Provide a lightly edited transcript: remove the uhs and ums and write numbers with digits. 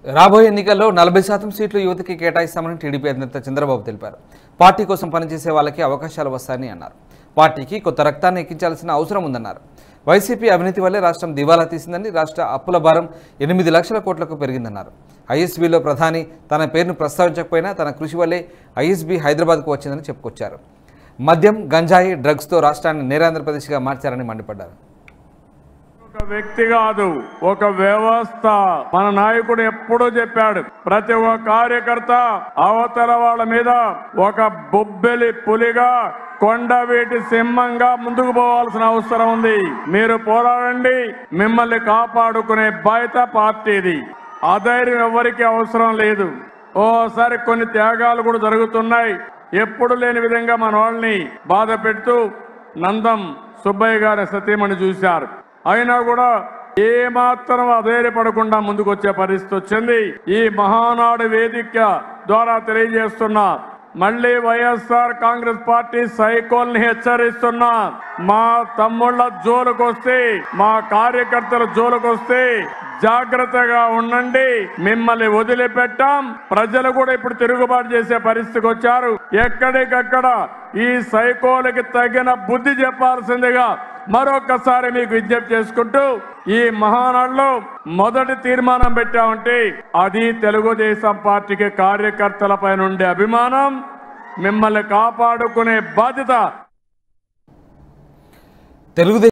రాబోయే ఎన్నికల్లో 40% సీట్లు యువతకి కేటాయిస్తామని టీడీపీ అధినేత చంద్రబాబు తెలిపారు. పార్టీ కోసం పనిచేసే వాళ్ళకి అవకాశాలు వస్తాయని అన్నారు. పార్టీకి కొత్త రక్తాన్ని ఎక్కించాల్సిన అవసరం ఉందన్నారు. వైసీపీ అవినీతి వల్లే రాష్ట్రం దివాలా తీసిందని, రాష్ట్ర అప్పుల భారం 8 లక్షల కోట్లకు పెరిగిందన్నారు. ఐఎస్బీలో ప్రధాని తన పేరును ప్రస్తావించకపోయినా తన కృషి వల్లే ఐఎస్బీ హైదరాబాద్కు వచ్చిందని చెప్పుకొచ్చారు. మద్యం, గంజాయి, డ్రగ్స్తో రాష్ట్రాన్ని నేరాంధ్రప్రదేశ్గా మార్చారని మండిపడ్డారు. ఒక వ్యక్తి కాదు, ఒక వ్యవస్థ. మన నాయకుడు ఎప్పుడూ చెప్పాడు, ప్రతి ఒక్క కార్యకర్త అవతల వాళ్ళ మీద ఒక బొబ్బెలి పులిగా, కొండవీటి సింహంగా ముందుకు పోవాల్సిన అవసరం ఉంది. మీరు పోరాడండి, మిమ్మల్ని కాపాడుకునే బాధ్యత పార్టీది. అధైర్యం ఎవరికి అవసరం లేదు. ఓసారి కొన్ని త్యాగాలు కూడా జరుగుతున్నాయి. ఎప్పుడు లేని విధంగా మన వాళ్ళని బాధ పెడుతూ నందం సుబ్బయ్య గారి సతీమణి చూశారు. అయినా కూడా ఏమాత్రం అధైర్యపడకుండా ముందుకు వచ్చే పరిస్థితి వచ్చింది. ఈ మహానాడు వేదిక ద్వారా తెలియజేస్తున్నా, మళ్ళీ వైఎస్ఆర్ కాంగ్రెస్ పార్టీ సైకోల్ని హెచ్చరిస్తున్నా. మా తమ్ముళ్ళ జోలుకొస్తే, మా కార్యకర్తల జోలుకొస్తే జాగ్రత్తగా ఉండండి. మిమ్మల్ని వదిలిపెట్టాం. ప్రజలు కూడా ఇప్పుడు తిరుగుబాటు చేసే పరిస్థితికి వచ్చారు. ఎక్కడికక్కడ ఈ సైకోలకి తగిన బుద్ధి చెప్పాల్సిందిగా మరొకసారి మీకు విజ్ఞప్తి చేసుకుంటూ, ఈ మహానాడులో మొదటి తీర్మానం పెట్టామంటే అది తెలుగుదేశం పార్టీకి కార్యకర్తలపై నుండే అభిమానం, మిమ్మల్ని కాపాడుకునే బాధ్యత.